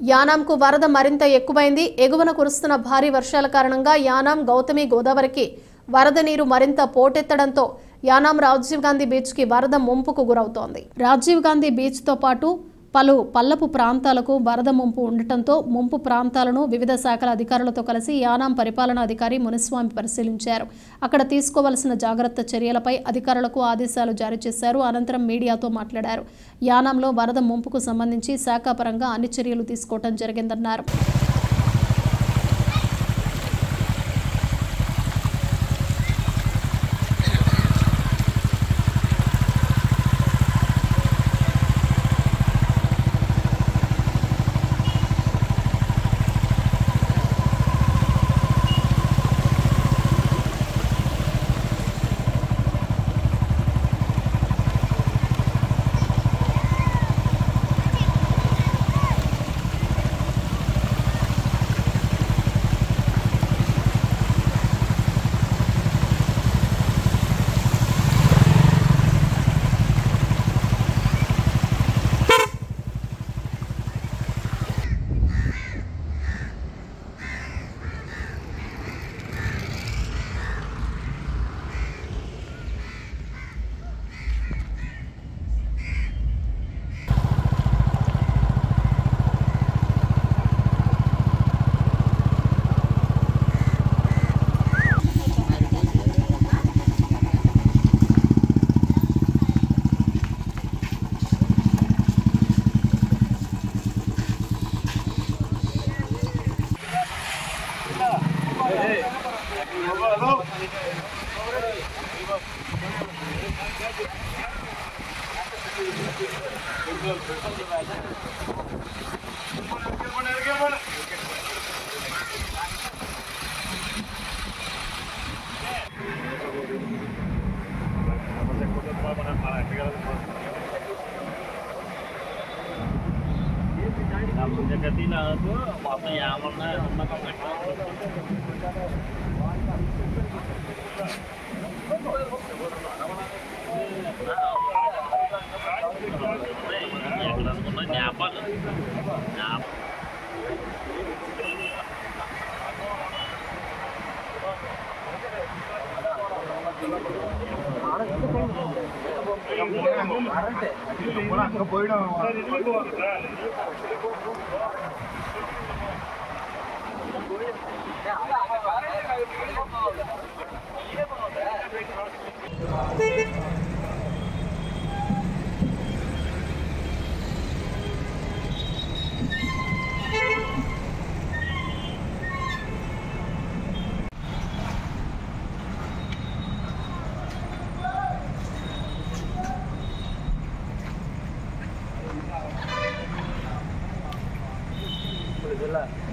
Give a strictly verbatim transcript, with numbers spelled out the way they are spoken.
యానాంకు వరద మరింత ఎక్కువైంది. ఎగువన కురుస్తున్న భారీ వర్షాల కారణంగా యానాం గౌతమి గోదావరికి వరద నీరు మరింత పోటెత్తడంతో యానాం రాజీవ్ గాంధీ బీచ్ కి వరద ముంపుకు గురవుతోంది. రాజీవ్ గాంధీ బీచ్ తో పాటు పలు పల్లపు ప్రాంతాలకు వరద ముంపు ఉండటంతో ముంపు ప్రాంతాలను వివిధ శాఖల అధికారులతో కలిసి యానాం పరిపాలనా అధికారి మునిస్వామి పరిశీలించారు. అక్కడ తీసుకోవాల్సిన జాగ్రత్త చర్యలపై అధికారులకు ఆదేశాలు జారీ చేశారు. అనంతరం మీడియాతో మాట్లాడారు. యానాంలో వరద ముంపుకు సంబంధించి శాఖాపరంగా అన్ని చర్యలు తీసుకోవడం జరిగిందన్నారు. Alhamdulillah.